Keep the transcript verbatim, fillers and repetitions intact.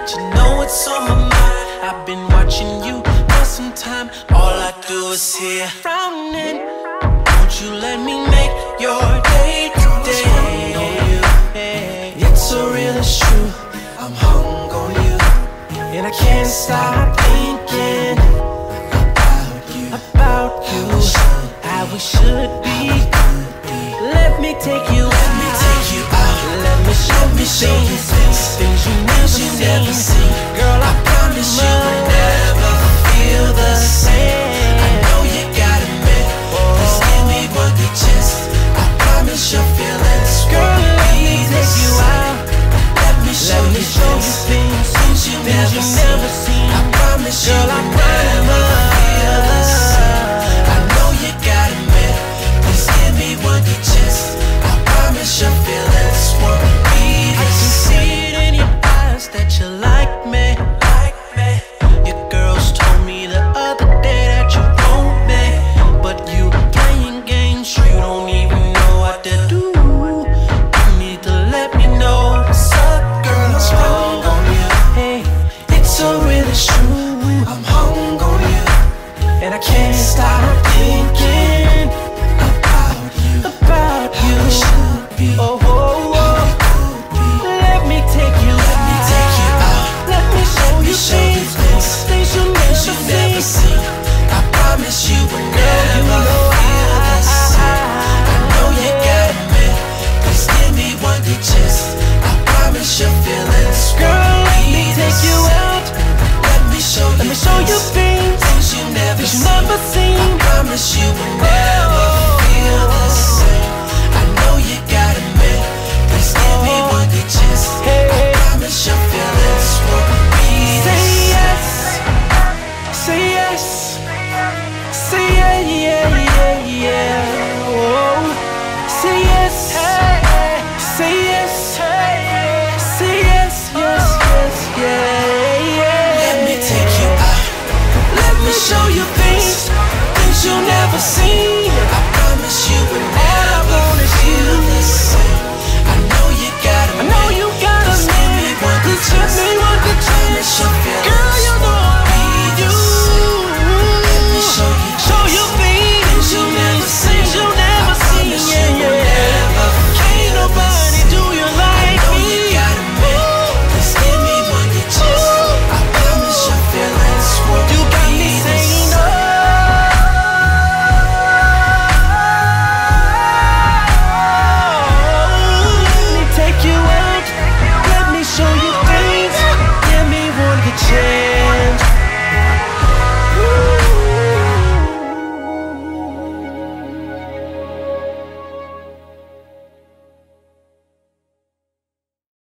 let you know what's on my mind. I've been watching you for some time. All I do is hear frowning. Won't you let me make your day today? It's so real, it's true. I'm hung on you, and I can't stop thinking about you, about you, how we should be. Let me take you out. Let me take you out. Let me show me things, things you never seen. Girl, I promise you will never feel the same.